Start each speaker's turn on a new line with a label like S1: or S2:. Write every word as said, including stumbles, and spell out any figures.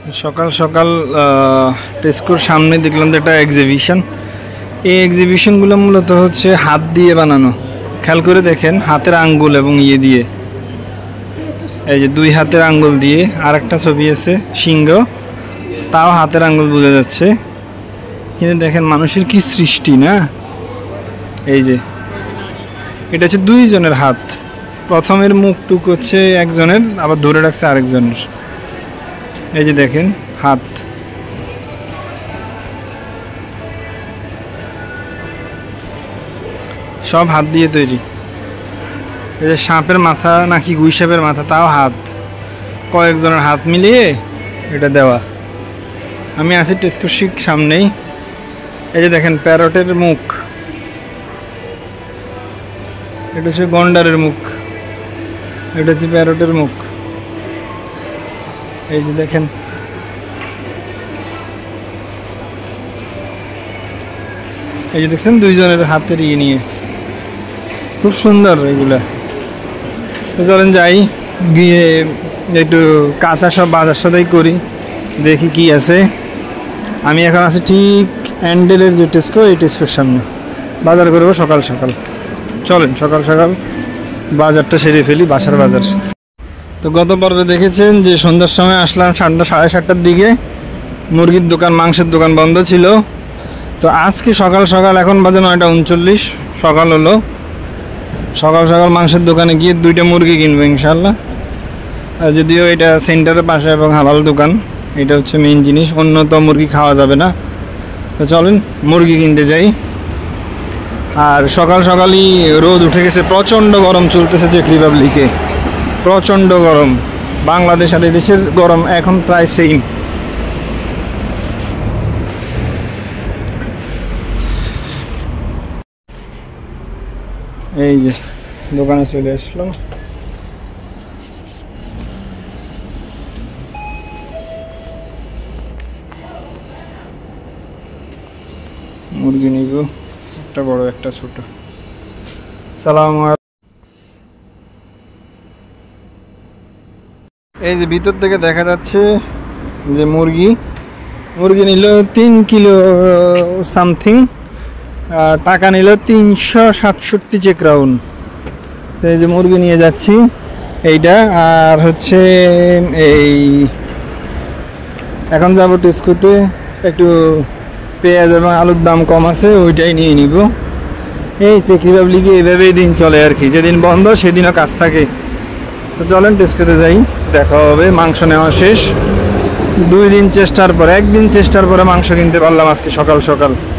S1: সকাল সকাল টেস্কোর সামনে দেখলাম যে একটা এক্সিবিশন। এই এক্সিবিশনগুলো মূলত হচ্ছে হাত দিয়ে বানানো। খেয়াল করে দেখেন, হাতের আঙ্গুল এবং ইয়ে দিয়ে, এই যে দুই হাতের আঙ্গুল দিয়ে। আর একটা ছবি আছে সিংহ, তাও হাতের আঙ্গুল বোঝা যাচ্ছে। কিন্তু দেখেন মানুষের কি সৃষ্টি না। এই যে এটা হচ্ছে দুইজনের হাত। প্রথমের মুখটুক হচ্ছে একজনের, আবার ধরে রাখছে আরেকজনের। এই যে দেখেন হাত, সব হাত দিয়ে তৈরি। এই যে সাপের মাথা নাকি গুই সাপের মাথা, তাও হাত, কয়েকজনের হাত মিলিয়ে এটা দেওয়া। আমি আছি টেস্কোর সামনেই। এই যে দেখেন প্যারটের মুখ, এটা হচ্ছে গন্ডারের মুখ, এটা হচ্ছে প্যারটের মুখ। এই যে দেখেন, এই যে দেখছেন দুইজনের হাতের ইয়ে নিয়ে, খুব সুন্দর এগুলা। চলেন যাই, গিয়ে একটু কাঁচা সব বাজার সদাই করি, দেখি কি আছে। আমি এখন আছি ঠিক অ্যান্ডেলের যে টেস্কো, এই টেস্কোর সামনে। বাজার করবো সকাল সকাল। চলেন সকাল সকাল বাজারটা সেরে ফেলি, বাসার বাজার। তো গত পর্বে দেখেছেন যে সন্ধ্যার সময় আসলাম সাতটা সাড়ে সাতটার দিকে, মুরগির দোকান মাংসের দোকান বন্ধ ছিল। তো আজকে সকাল সকাল, এখন বাজে নয়টা উনচল্লিশ সকাল হলো, সকাল সকাল মাংসের দোকানে গিয়ে দুইটা মুরগি কিনবো ইনশাল্লাহ। আর যদিও এটা সেন্টারের পাশে এবং হালাল দোকান, এটা হচ্ছে মেইন জিনিস, অন্য তো মুরগি খাওয়া যাবে না। তো চলেন মুরগি কিনতে যাই। আর সকাল সকালই রোদ উঠে গেছে, প্রচণ্ড গরম চলতেছে চেক রিপাবলিকে, প্রচণ্ড গরম। বাংলাদেশ আর দেশের গরম এখন প্রায় সেম। এই যে দোকানে চলে আসলাম। মুরগি নিব, একটা বড় একটা ছোট। সালাম। এই যে ভিতর থেকে দেখা যাচ্ছে যে মুরগি মুরগি নিল তিন কিলো সামথিং, টাকা নিল তিনশো সাতষট্টি চেক রাউন্ড। সেই যে মুরগি নিয়ে যাচ্ছি এইটা। আর হচ্ছে এই এখন যাবো টেস্কোতে, একটু পেঁয়াজ এবং আলুর দাম কম আছে, ওইটাই নিয়ে নিব। এই চেক রিপাবলিকে এইভাবেই দিন চলে আর কি, যেদিন বন্ধ সেদিনও কাজ থাকে। তো চলেন টেস্কোতে যাই, দেখা হবে। মাংস নেওয়া শেষ, দুই দিন চেষ্টার পরে, একদিন চেষ্টার পরে মাংস কিনতে পারলাম আজকে সকাল সকাল।